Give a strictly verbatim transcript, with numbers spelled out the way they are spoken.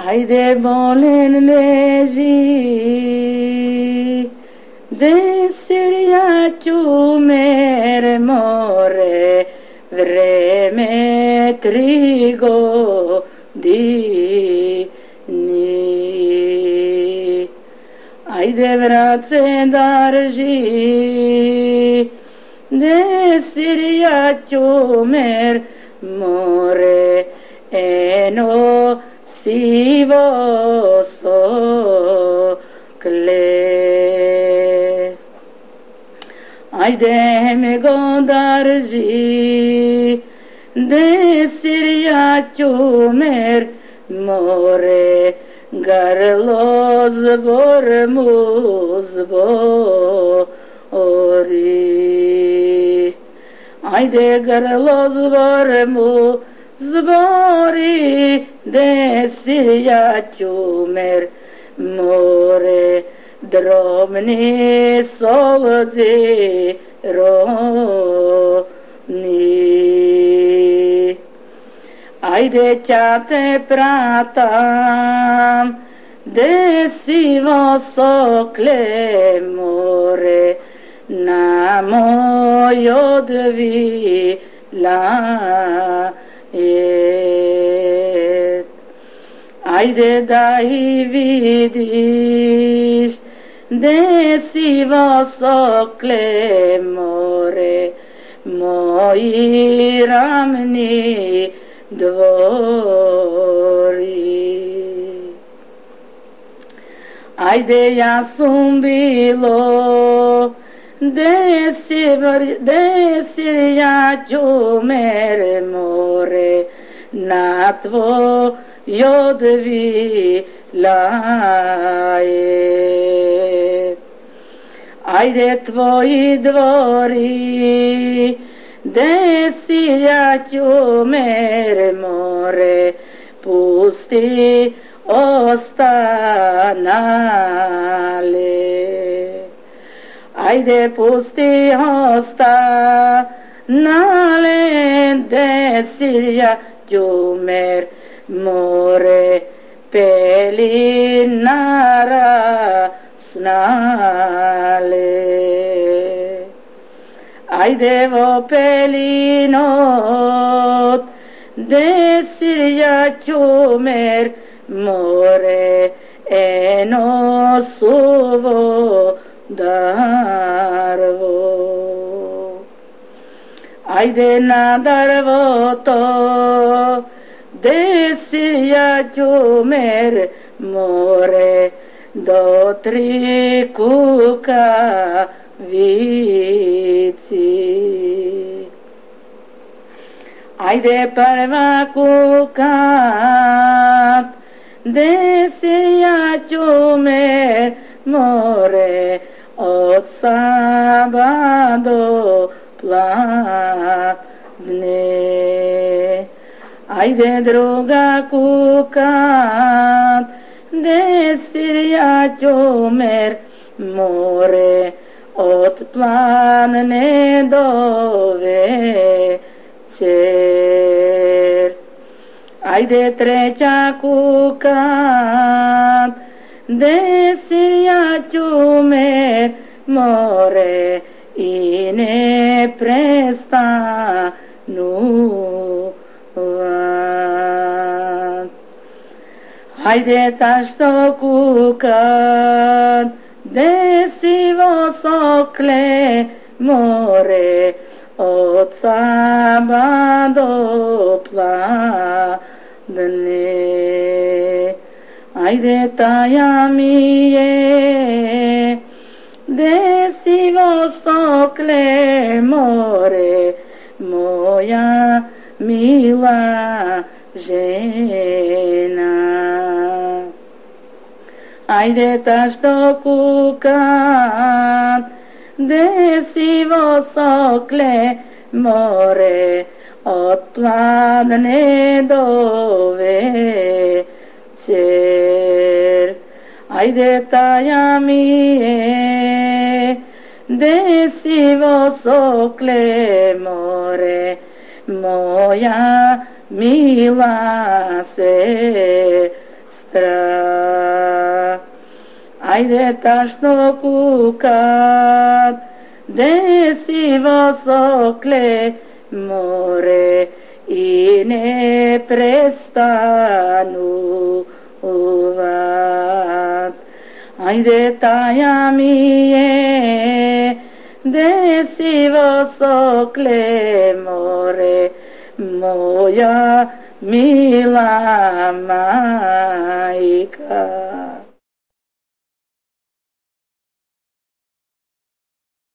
Ajde bolen leži, desirjaću mer more, vreme tri godini. Ajde vrat se darži, desirjaću mer more, eno sivo sokle. Ajde me go darži, desirjaću mer more, garlo zbor mu zbori. Ajde garlo zbor mu zbori, desirjaću mer more, drobni solci rovni. Ajde ća te pratam, desivo sokle more, na moj odvila je. Ajde da i vidiš, desivo sokle more, moji ravni dvori. Ajde ja sam bilo, desir, desirjaću mer more, na tvoj odvila je. Ajde tvoji dvori, desirjaću mer more, pusti ostanale. Ajde pusti ostanale, desirjaću mer more, pelinara snale. Ajde vo pelinot, desirjaću mer more, eno suvo darvo. Ajde na darvo to, desirjaću mer more, do tri kukavici. Ajde prva kukat, desirjaću mer more, od Saba do Plavne. Ajde druga kukat, desirjaću mer more, od Plavne do Večer. Ajde treća kukat, desirjaću mer more, i ne prestanu vat. Ajde ta što kukat, desivo sokle more, od Saba do Plavne. Ajde taja mi je, desivo sokle more, moja mila žena. Ajde ta što kukat, desivo sokle more, od Plavne do Večer. Ajde taja mi je, desivo sokle more, moja mila sestra. nostra. Ajde tašno kukat, desivo sokle more i ne prestanu uvat. Ajde taja mi je, desivo sokle more, moja mila majka.